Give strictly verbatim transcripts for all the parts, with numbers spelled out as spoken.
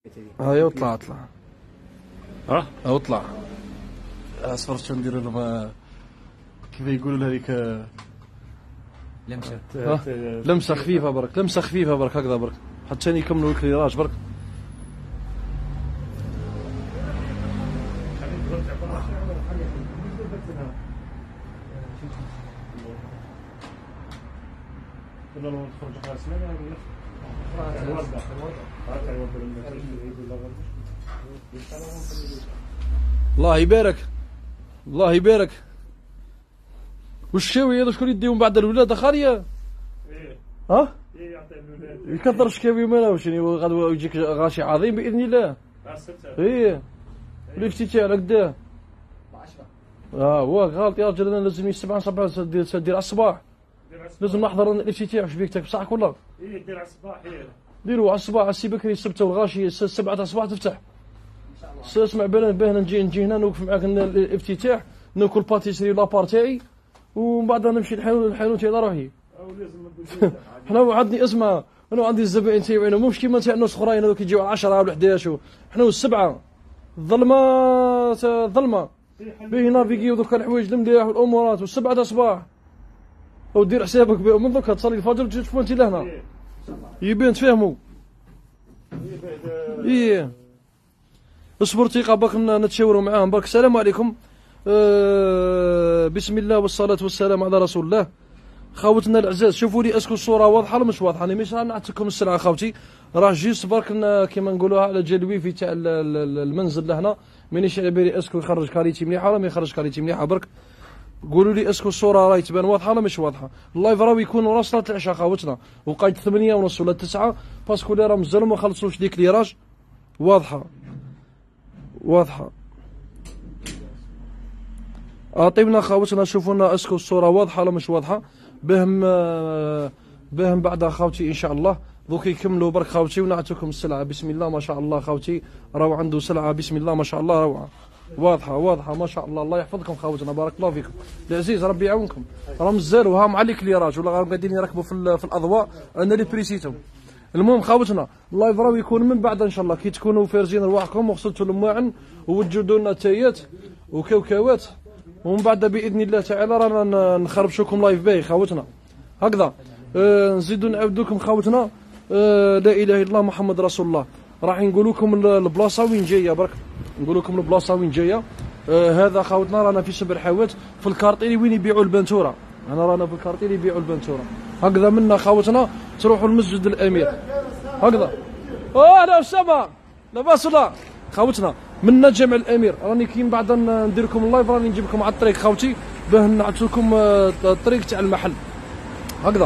هاي اطلع اطلع ها او اطلع اصفر شو ندير لهم كيف يقولوا لهذيك لمسه لمسه خفيفه برك، لمسه خفيفه برك هكذا برك، حتى يكملوا الكليراج برك. الله يبارك الله يبارك. وش شاوي هذا؟ شكون يديهم بعد الولاده خاليه؟ ها؟ يكثر الشكاوي مالا واش غدوه يجيك غاشي عظيم باذن الله. ايه الافتتاح على قداه. اه هو غلط يا رجل، انا لازم السبعه سبعه دير دير على الصباح، لازم نحضر الافتتاح. واش بيك تاك بصحك ولا؟ ايه دير على الصباح. ايه ديروا على الصباح، السي بكري السبت والغاشي السبعه تاع الصباح تفتح. اسمع باه باه نجي نجي هنا نوقف معاك الافتتاح، ناكل باتيسري لابار تاعي ومن بعد نمشي الحانوت الحانوت تاع روحي. حنا وعدني اسمع، انا عندي الزبائن تاعي مش كيما تاع الناس اخرين هذوك يجيو على عشرة ولا حداش، حنا السبعه الظلمه الظلمه باهي نافيكيو دوك الحوايج المليح والامورات والسبعه تاع الصباح. ودير حسابك بهم من دوكا تصلي الفجر تجي تشوفوا انت لهنا يبين تفهموا. ايه اصبر ثقه باك نتشاوروا معاهم برك. السلام عليكم. أه بسم الله والصلاه والسلام على رسول الله. خاوتنا العزاز شوفوا لي اسكو الصوره واضحه ولا مش واضحه؟ انا مش نعطيكم السلعه خاوتي، راه جيست برك كيما نقولوها على جال الويفي تاع المنزل لهنا. مانيش على بالي اسكو يخرج كاليتي مليحه ولا ما يخرج كاليتي مليحه برك. قولوا لي اسكو الصوره راهي تبان واضحه ولا مش واضحه؟ اللايف راهو يكون ورا صلاه العشاء خاوتنا، وقايد ثمانية ونص ولا تسعة باسكو اللي راه مازالوا ما خلصوش ديك ليراج. واضحه واضحه. اعطيونا خاوتنا شوفوا لنا اسكو الصوره واضحه ولا مش واضحه، بهم بهم بعدها خاوتي ان شاء الله. دوك يكملوا برك خاوتي ونعطيكم السلعه. بسم الله ما شاء الله خاوتي، راهو عنده سلعه بسم الله ما شاء الله روعه، واضحه واضحه ما شاء الله. الله يحفظكم خاوتنا، بارك الله فيكم العزيز، ربي يعاونكم. راه مزالوا ها مع لي كليراج ولا راهم قاعدين يركبوا في, في الاضواء، انا اللي بريسيتهم. المهم خاوتنا اللايف راهو يكون من بعد ان شاء الله كي تكونوا فارزين رواحكم وغسلتوا المواعن ووجدوا لنا تايات وكاوكاوات، ومن بعد باذن الله تعالى رانا نخربشوكم لايف باهي خاوتنا هكذا. أه نزيدوا نعاودوكم خاوتنا. أه لا اله الا الله محمد رسول الله. راح نقول لكم البلاصه وين جايه برك، نقول لكم البلاصه وين جايه. أه هذا خاوتنا رانا في سبر حوات في الكارطيري وين يبيعوا البنتوره. انا رانا في الكارطيري يبيعوا البنتوره هكذا. منا خاوتنا تروحوا لمسجد الامير هكذا. اه لا اسامه لاباس ولا خاوتنا منا جامع الامير. راني كي من بعد ندير لكم اللايف راني نجيب لكم على الطريق خاوتي باه نعطي لكم الطريق تاع المحل هكذا.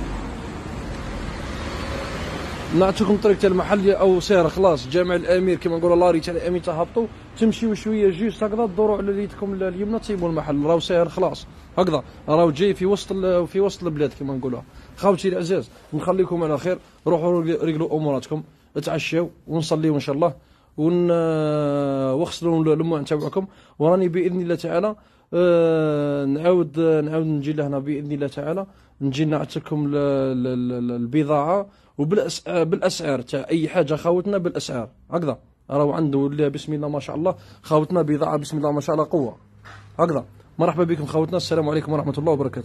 نعطيكم الطريق تاع المحل او سير خلاص جامع الامير كيما نقولوا لاري تاع الامير تهبطوا تمشيو شويه جيست هكذا تدوروا على يدكم اليمنى تسيبوا المحل راهو ساهل خلاص هكذا. راهو جاي في وسط في وسط البلاد كيما نقولوها. خاوتي العزاز نخليكم على خير، روحوا رجلوا اموراتكم، اتعشاو ونصليو ان شاء الله ون واغسلوا المواعن تاعكم. وراني باذن الله تعالى أه نعاود نعاود نجي لهنا باذن الله تعالى، نجي نعطيكم البضاعه وبالاسعار تاع اي حاجه خاوتنا بالاسعار هكذا. راهو عنده بسم الله ما شاء الله خاوتنا بضاعه بسم الله ما شاء الله قوه هكذا. مرحبا بكم خاوتنا، السلام عليكم ورحمه الله وبركاته.